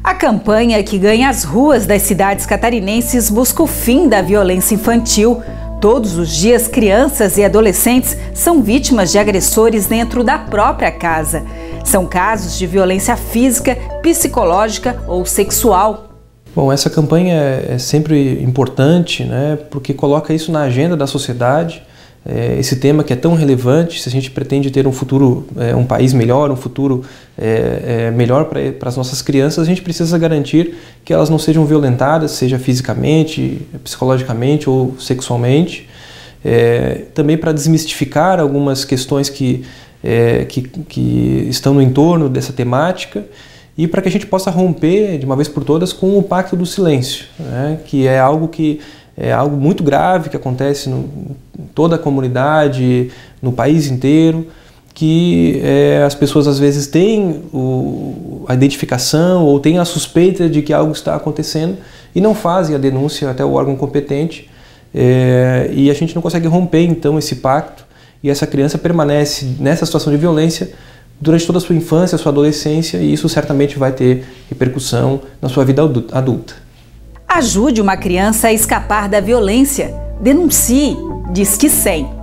A campanha que ganha as ruas das cidades catarinenses busca o fim da violência infantil. Todos os dias, crianças e adolescentes são vítimas de agressores dentro da própria casa. São casos de violência física, psicológica ou sexual. Bom, essa campanha é sempre importante, né, porque coloca isso na agenda da sociedade. Esse tema que é tão relevante, se a gente pretende ter um futuro, um país melhor, um futuro melhor para as nossas crianças, a gente precisa garantir que elas não sejam violentadas, seja fisicamente, psicologicamente ou sexualmente. Também para desmistificar algumas questões que estão no entorno dessa temática e para que a gente possa romper de uma vez por todas com o pacto do silêncio, né, que é algo muito grave que acontece em toda a comunidade, no país inteiro, que as pessoas às vezes têm a identificação ou têm a suspeita de que algo está acontecendo e não fazem a denúncia até o órgão competente, e a gente não consegue romper então esse pacto e essa criança permanece nessa situação de violência durante toda a sua infância, a sua adolescência, e isso certamente vai ter repercussão na sua vida adulta. Ajude uma criança a escapar da violência. Denuncie. Disque 100.